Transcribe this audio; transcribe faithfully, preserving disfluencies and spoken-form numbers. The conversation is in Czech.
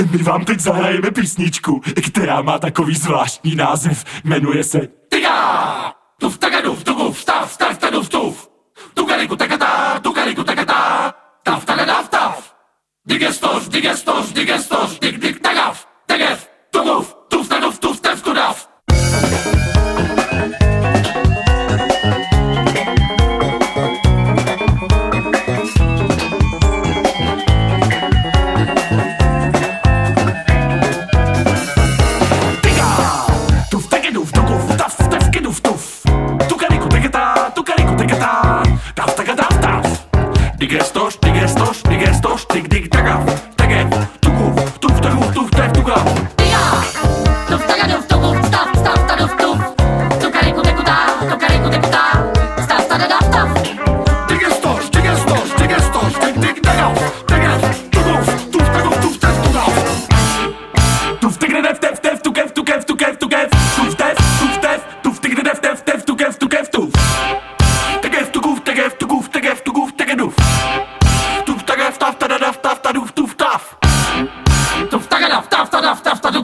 My vám teď zahrajeme písničku, která má takový zvláštní název. Jmenuje se Tygá! Tuf tagaduf, tuguf, stav, stav, taduf, tuf. Tugariku tagatá, tugariku tagatá. Taf tagadaf, taf. Digestos, digestos, digestos, dig dig tagaf. Tegef, tuguf, tuf taduf, tuf tef tudaf. Digestos, digestos, digestos, dig dig tagaf, tegef, tuguf, tuf taguf, tuf tef tugaf. Tygá! Tuf tagaduf, tuguf, stav, stav, taduf, tuf. Tukariku tekutá, tukariku tekutá, stav, tadadaf, taf. Digestos, digestos, digestos, dig dig tagaf, tegef, tuguf, tuf taguf, tuf tef tugaf. Tuf tigredef, tef tef, tukef, tukef, tukef, tukef, tuf tef, tuf tef, tuf tigredef, tef tef, tukef, tukef, tuf. Tegef, tuguf, tegef, tuguf, tegef, tuguf, tegeduf. Tuf tagaf, taf, tadadaf, taf, taduf, tuf, taf. Tuf tagadaf, taf, tadaf, taf, taduf.